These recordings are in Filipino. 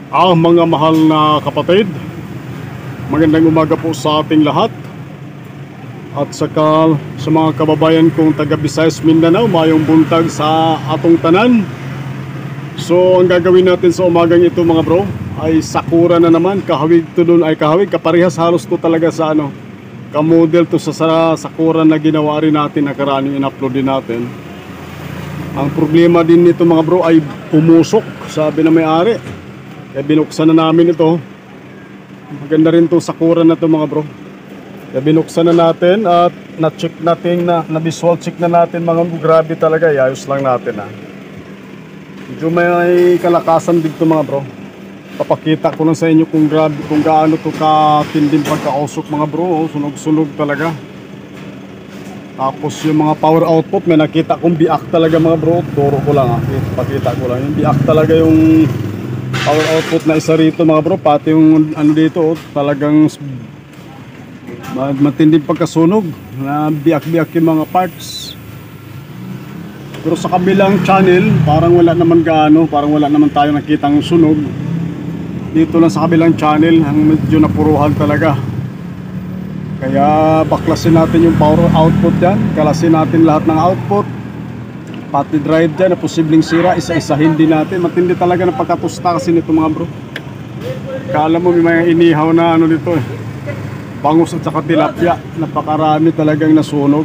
Mga mahal na kapatid, magandang umaga po sa ating lahat. At saka sa mga kababayan kong taga Visayas, Mindanao, mayong buntag sa atong tanan. So ang gagawin natin sa umagang ito mga bro ay sakura na naman. Kahawig to dun, ay kahawig, kaparehas halos to talaga sa kamodel to sa sakura na ginawa rin natin, nakaraan yung in-upload din natin. Ang problema din nito mga bro ay pumusok, sabi na may-ari. Kaya binuksan na namin ito. Maganda rin itong sakura na ito mga bro. Kaya binuksan na natin at na-check natin, na-visual check na natin mga bro. Grabe talaga, ayos lang natin Medyo may kalakasan dito mga bro. Papakita ko lang sa inyo kung grabe, kung gaano ito katinding pagkausok mga bro. Sunog-sunog talaga. Tapos yung mga power output, may nakita kong biak talaga mga bro. Turo ko lang pakita ko lang. Yung biak talaga yung power output na isa rito mga bro. Pati yung dito talagang matinding pagkasunog na biak-biak yung mga parts. Pero sa kabilang channel parang wala naman gaano, parang wala naman tayo nakitang sunog. Dito lang sa kabilang channel ang medyo napuruhan talaga. Kaya baklasin natin yung power output yan. Kalasin natin lahat ng output, pati drive dyan na posibleng sira, isa-isahin din natin. Matindi talaga na pagkatusta kasi nito mga bro. Kala mo may mga inihaw na dito bangus at saka tilapia. Napakarami talagang nasunog.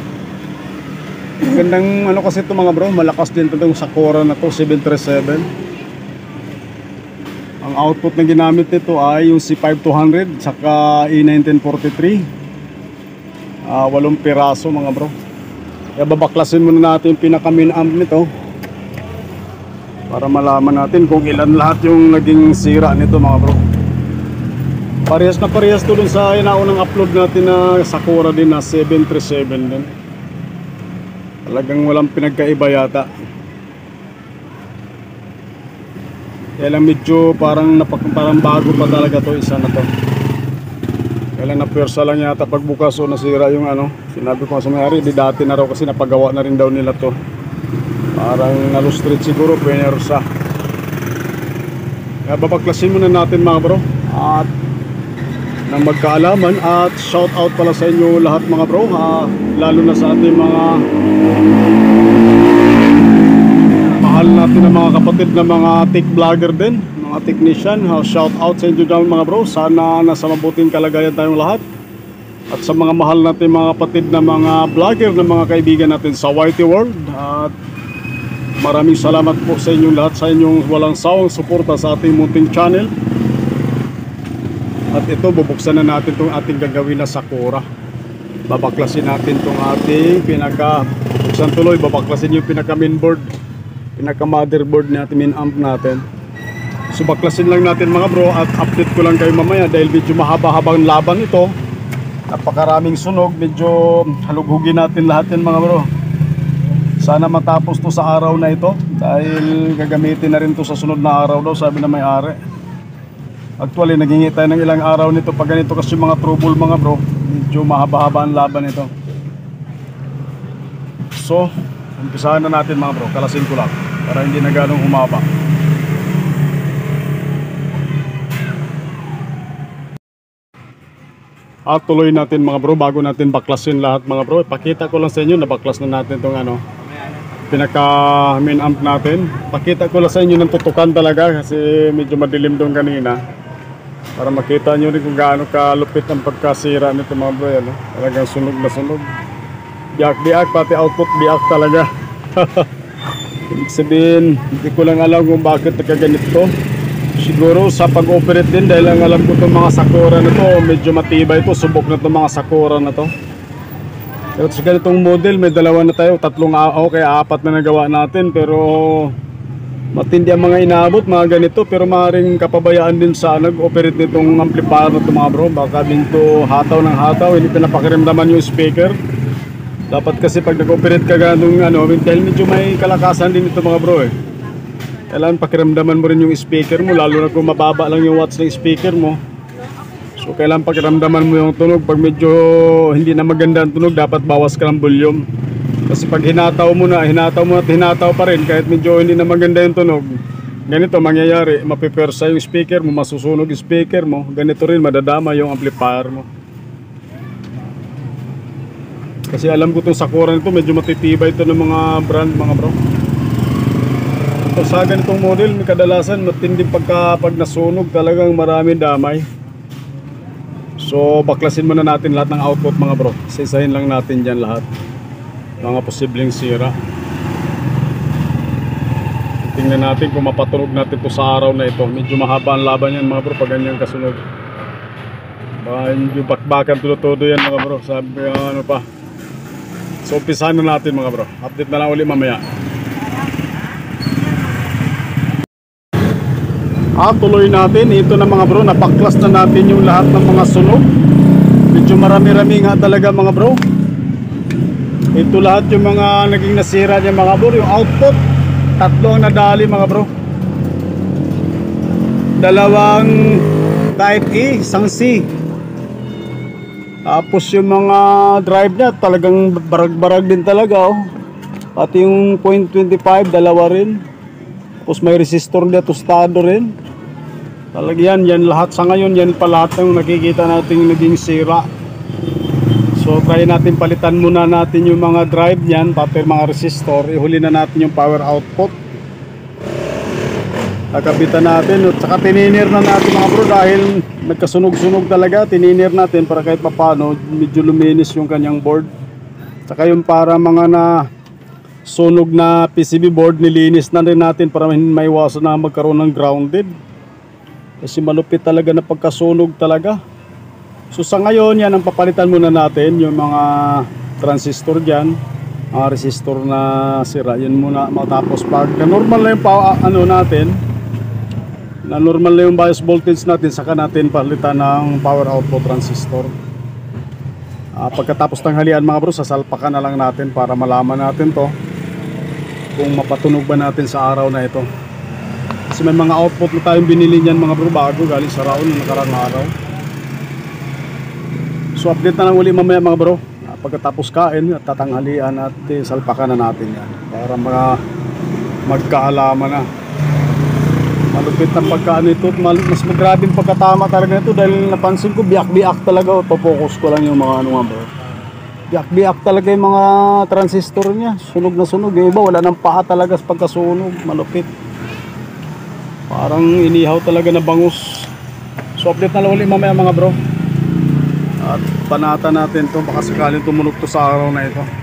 Gandang kasi ito mga bro, malakas din itong Sakura na to, 737. Ang output na ginamit nito ay yung C5200 saka E1943. 8 piraso mga bro. Kaya babaklasin muna natin yung pinaka main amp nito para malaman natin kung ilan lahat yung naging sira nito mga bro. Parehas na parehas to dun sa inaunang upload natin na Sakura din na 737 din. Talagang walang pinagkaiba yata. Kaya lang medyo parang bago pa talaga to, isa na to. Kaya lang napwersa lang yata pagbukas o nasira yung sinabi ko sa may-ari, di dati na raw kasi napagawa na rin daw nila to. Parang nalustrit siguro, pwersa. Kaya babaklasin muna natin mga bro at ng magkaalaman. At shout out pala sa inyo lahat mga bro, lalo na sa ating mga mahal natin na mga kapatid na mga tech vlogger din, mga technician. Shout out sa inyo dyan mga bro. Sana nasa mabuting kalagayan tayong lahat. At sa mga mahal natin mga kapatid na mga vlogger, na mga kaibigan natin sa YT World, at maraming salamat po sa inyong lahat, sa inyong walang sawang suporta sa ating munting channel. At ito, bubuksan na natin itong ating gagawin na Sakura. Babaklasin natin itong ating buksan tuloy, babaklasin yung pinaka mainboard, pinaka motherboard natin, main amp natin. So baklasin lang natin mga bro at update ko lang kayo mamaya dahil medyo mahaba-habang laban ito. Napakaraming sunog, medyo halughugin natin lahat yan mga bro. Sana matapos to sa araw na ito dahil gagamitin na rin to sa sunod na araw daw, sabi na may-ari. Actually, naghingi tayo ng ilang araw nito pag ganito kasi mga trouble mga bro. Medyo mahaba-haba ang laban ito. So, umpisahan na natin mga bro. Kalasin ko lang para hindi na ganong humaba. At tuloy natin mga bro, bago natin baklasin lahat mga bro. Pakita ko lang sa inyo na baklas na natin itong pinaka main amp natin. Pakita ko lang sa inyo ng tutukan talaga kasi medyo madilim doon kanina. Para makita nyo rin kung gaano kalupit ang pagkasira nito mga bro. Talagang sunog na sunog. Biak-biak, pati output biak talaga. Ibig sabihin, hindi ko lang alam kung bakit nagkaganito. Siguro sa pag-operate din dahil ang alam ko itong mga Sakura na to, medyo matibay ito. Subok na itong mga Sakura na to. Pero sa ganitong model, may dalawa na tayo, tatlong kaya 4 na nagawa natin. Pero matindi ang mga inaabot, mga ganito. Pero maaaring kapabayaan din sa nag-operate nitong amplifier na ito mga bro. Baka din to hataw ng hataw, hindi pinapakiramdaman yung speaker. Dapat kasi pag nag-operate ka ganong dahil medyo may kalakasan din ito mga bro kailangan pakiramdaman mo rin yung speaker mo, lalo na kung mababa lang yung watts ng speaker mo. So kailangan pakiramdaman mo yung tunog. Pag medyo hindi na maganda ang tunog, dapat bawas ka ng volume. Kasi pag hinataw mo na at hinataw pa rin, kahit medyo hindi na maganda yung tunog, ganito mangyayari, mapipersa yung speaker mo, masusunog yung speaker mo, ganito rin madadama yung amplifier mo. Kasi alam ko itong Sakura nito, medyo matitibay ito ng mga brand mga bro. Ito sa ganitong model, may kadalasan matinding pag nasunog, talagang maraming damay. So baklasin muna natin lahat ng output mga bro. Isa-isahin lang natin dyan lahat, mga posibleng sira. Tingnan natin kung mapatunog natin po sa araw na ito. Medyo mahaba ang laban yan mga bro pag ganyan kasunog. Medyo bakbakan todo yan mga bro. Sabi ano pa. So umpisahan na natin mga bro. Update na lang ulit mamaya. Tuloy natin. Ito na mga bro. Napaklas na natin yung lahat ng mga sunog. Medyo marami-rami nga talaga mga bro. Ito lahat yung mga naging nasira niya mga bro. Yung output, tatlo ang nadali mga bro. Dalawang type E, isang C. Tapos yung mga drive niya talagang barag-barag din talaga oh. Pati yung 0.25 dalawa rin. Tapos may resistor niya tostado rin. Talaga yan lahat sa ngayon, yan pa lahat ng nakikita natin naging sira. So try natin palitan muna natin yung mga drive niyan, pati mga resistor. Ihuli na natin yung power output. Nakabitan natin at saka tininir na natin mga bro dahil nagkasunog-sunog talaga. Tininir natin para kahit papano medyo luminis yung kanyang board. Saka yung para mga na sunog na PCB board, nilinis na rin natin para maiwasan na magkaroon ng grounded. Kasi malupit talaga na pagkasunog talaga. So sa ngayon, yan ang papalitan muna natin, yung mga transistor dyan, mga resistor na sira, yun muna. Matapos pag normal na yung ano natin, na normal na yung bias voltage natin, saka natin palitan ng power output transistor. Pagkatapos ng halian mga bro, sasalpakan na lang natin para malaman natin to kung mapatunog ba natin sa araw na ito. Kasi may mga output na tayong binili niyan mga bro bago galing sa Raon na nakarang araw. So update na lang uli mamaya mga bro. Pagkatapos kain at tatanghalian at salpakan na natin yan para magkaalaman na. Malupit ang pagkaano ito. Mas magrabing pagkatama talaga ito dahil napansin ko biak-biak talaga. Focus ko lang yung mga ano mga bro. Biak-biak talaga yung mga transistor niya. Sunog na sunog. Yung iba wala nang paa talaga sa pagkasunog. Malupit. Parang inihaw talaga na bangus. So update na lang uli mamaya mga bro. At panata natin to, baka sakaling tumunog to sa araw na ito.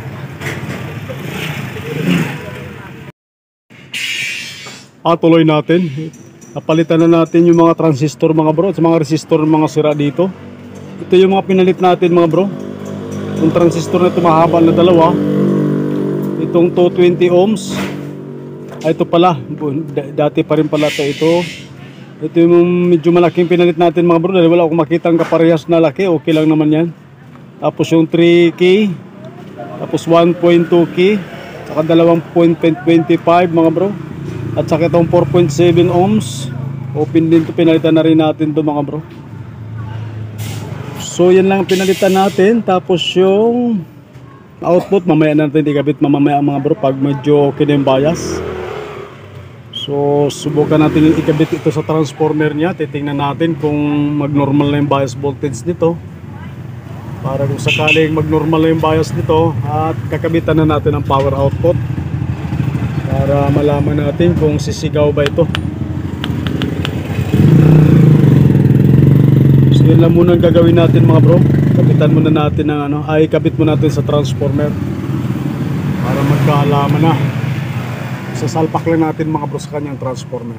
Tuloy natin. Napalitan na natin yung mga transistor mga bro, at mga resistor mga sira dito. Ito yung mga pinalit natin mga bro. Yung transistor na ito mahaba na dalawa. Itong 220 ohms. Ito pala, dati pa rin pala ito. Ito yung medyo malaking pinalit natin mga bro dahil wala akong makitang kaparehas na laki. Okay lang naman yan. Tapos yung 3K, tapos 1.2K, saka 2.25 mga bro. At saka itong 4.7 ohms. Open din to, pinalitan na rin natin to mga bro. So yan lang pinalitan natin. Tapos yung output mamaya natin ikabit mamaya mga bro pag medyo okay na yung bias. So subukan natin ikabit ito sa transformer niya. Titingnan natin kung magnormal na yung bias voltage nito. Para kung sakaling magnormal na yung bias nito, at kakabitan na natin ang power output para malaman natin kung sisigaw ba ito. So yun lang muna ang gagawin natin mga bro. Kabitan muna natin ng ikabit muna natin sa transformer para magkaalaman na. Sasalpak lang natin mga bro sa kanyang transformer.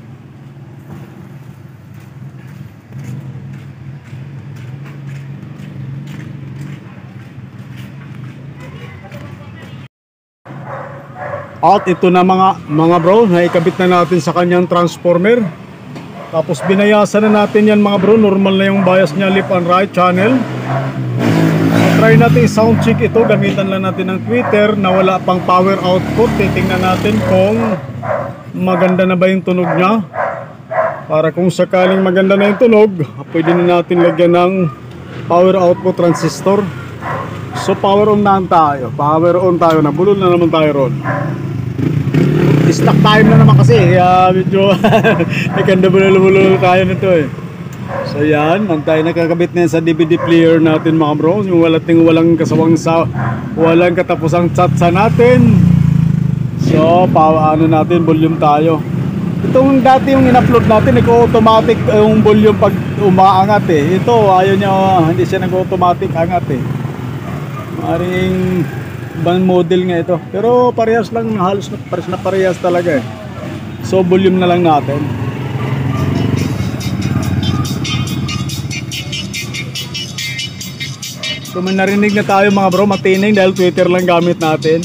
At ito na mga bro, naikabit na natin sa kanyang transformer. Tapos binayasan na natin yan mga bro. Normal na yung bias niya, left and right channel. Try natin sound check ito, gamitan lang natin ng tweeter na wala pang power output. Titingnan natin kung maganda na ba yung tunog niya. Para kung sakaling maganda na yung tunog, pwede na natin lagyan ng power output transistor. So power on na tayo. Power on tayo, nabulol na naman tayo ron. Stock time na naman kasi, kaya medyo nagkandabulol-bulol tayo nito eh. So yan, tayo nakakabit na yan sa DVD player natin mga bro. Yung walang kasawang walang katapusang chat sa natin. So, ano natin, volume tayo. Itong dati yung in-upload natin, nag-automatic yung volume pag umaangat eh. Ito, ayaw niya, hindi siya nag-automatic angat eh. Maring ibang model nga ito. Pero parehas lang, halos na parehas talaga eh. So, volume na lang natin. So, may narinig na tayo mga bro, matining dahil Twitter lang gamit natin.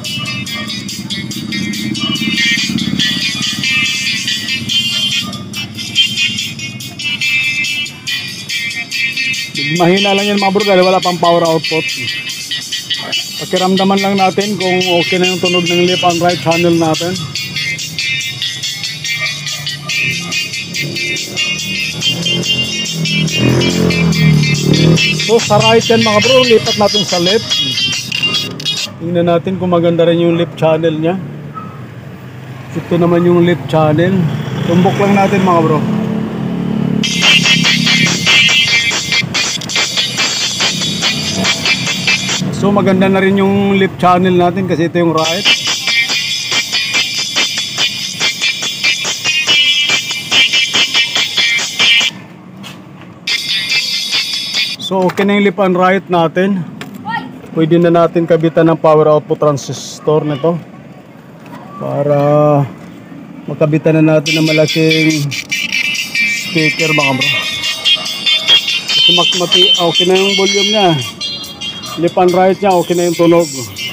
Mahina lang yan mga bro dahil wala pang power output. Pakiramdaman lang natin kung okay na yung tunog ng left and right channel natin. So sa right yan mga bro, lipat natin sa left. Tingnan natin kung maganda rin yung left channel nya. Ito naman yung left channel. Tumbok lang natin mga bro. So maganda na rin yung left channel natin kasi ito yung right. So okay na yung left and right natin. Pwede na natin kabitan ng power output transistor nito para makabitan na natin ng malaking speaker mga bro. Kasi okay na yung volume niya. Left and right niya, okay na yung tunog.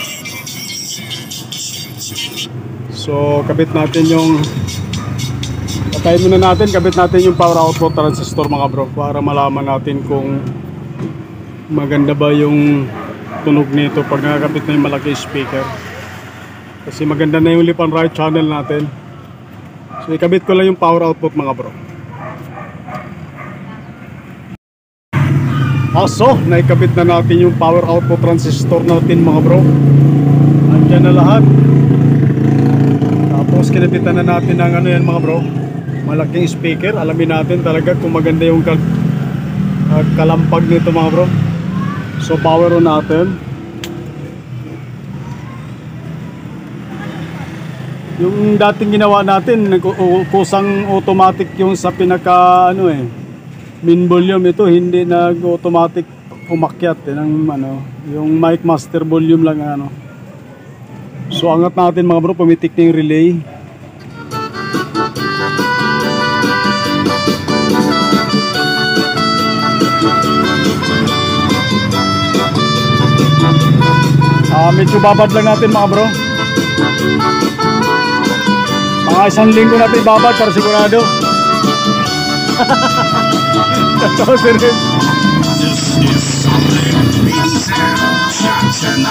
So kabit natin yung patayin muna natin, kabit natin yung power output transistor mga bro para malaman natin kung maganda ba yung tunog nito pag nakakabit na yung malaki speaker. Kasi maganda na yung left and right channel natin. So ikabit ko lang yung power output mga bro. So, naikabit na natin yung power output transistor natin mga bro. Andyan na lahat. Tapos kinabitan na natin ng ano yan mga bro, malaking speaker. Alamin natin talaga kung maganda yung kalampag nito mga bro. So power on natin. Yung dating ginawa natin, kusang automatic yung sa pinaka ano eh, min volume. Ito hindi nag-automatic umakyat eh, ng ano, yung mic master volume lang ano. So angat natin mga bro, pumitik na yung relay. Medyo babad lang natin mga bro. Mga 1 linggo natin babad para sigurado. Totoo serious. This is something to be said.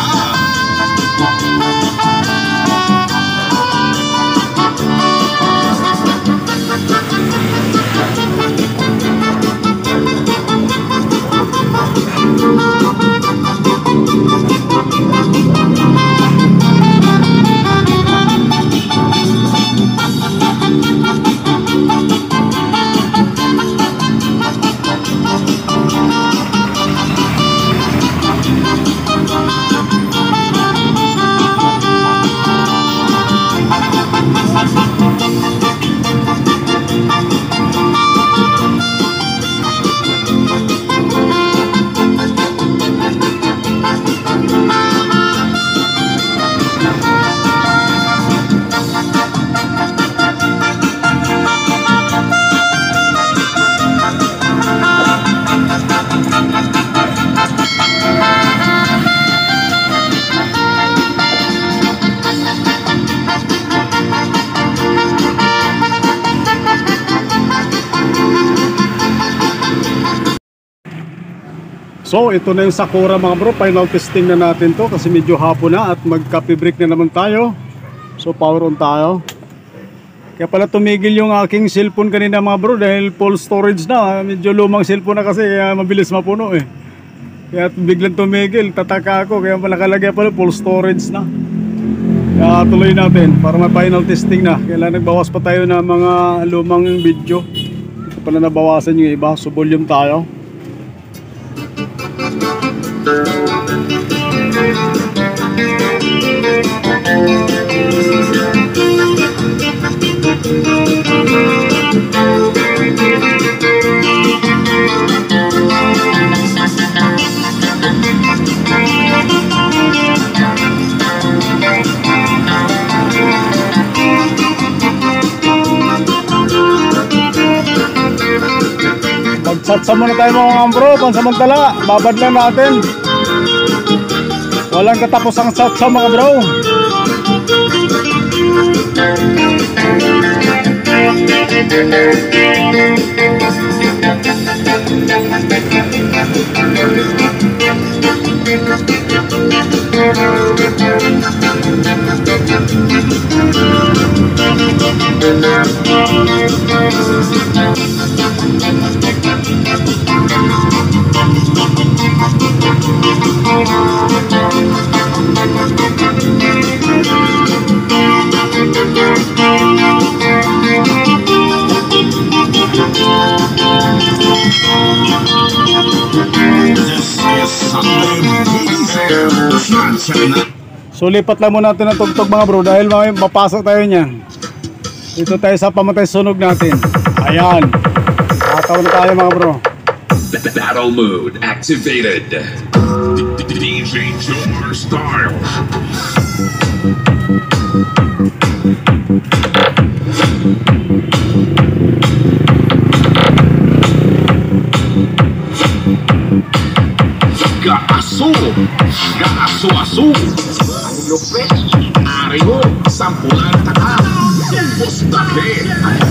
So ito na yung Sakura mga bro, final testing na natin to kasi medyo hapon na at mag-coffee break na naman tayo. So power on tayo. Kaya pala tumigil yung aking cellphone kanina mga bro dahil full storage na. Medyo lumang cellphone na kasi mabilis mapuno eh. Kaya biglang tumigil, tataka ako, kaya pala nakalagay pala full storage na. Kaya tuloy natin para may final testing na. Kailangan nagbawas pa tayo ng mga lumang video. Ito pala nabawasan yung iba. So volume tayo. Magsatsa muna tayo mga bro, pansamantala, babad lang natin. Walang katapos ang satsa mga bro. This is Sunday Mayhem. Shotgun. So lipat lang muna natin ang tugtog mga bro dahil mapasok tayo niyan. Dito tayo sa pamatay sunog natin. Ayan. Tataw na tayo mga bro. Battle mode activated. DJ Joker Style. Gaaso! Gaaso-aso! Ang lupit! Ari mo! Sampulan taka! Bus dati!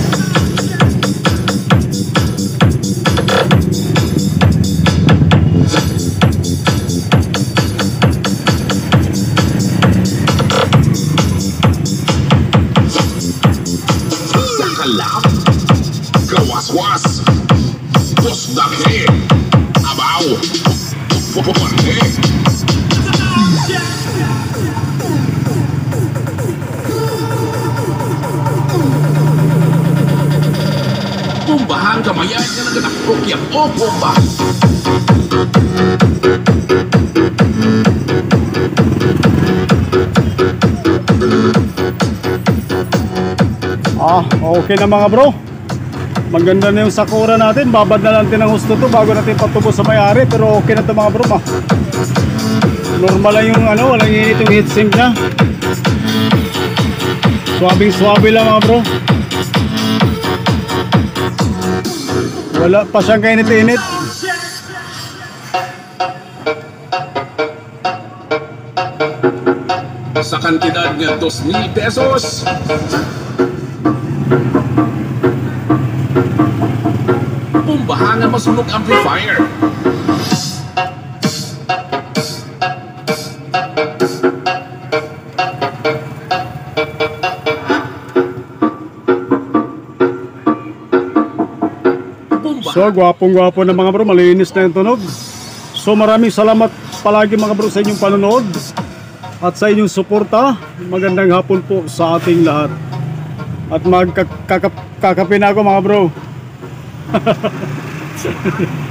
Sakalap! Gawas-was! Bus dati! Abaw! Pupuande! Pumbahan kamayan ka na kanakukyap o pumba! Okay na mga bro. Maganda na yung sakura natin. Babad na natin ang gusto to bago natin patubos sa may-ari. Pero okay na to mga bro. Normal lang yung ano, walang init yung heatsink na. Swabing swabe lang mga bro. Wala pa siyang kainit-init. Sa kantidad nga 2,000 pesos. Pumbahan nga masunog amplifier. So, gwapong-gwapo na mga bro, malinis na yung tunog. So, maraming salamat palagi mga bro sa inyong panonood at sa inyong suporta. Magandang hapon po sa ating lahat. At magkakape na ako mga bro.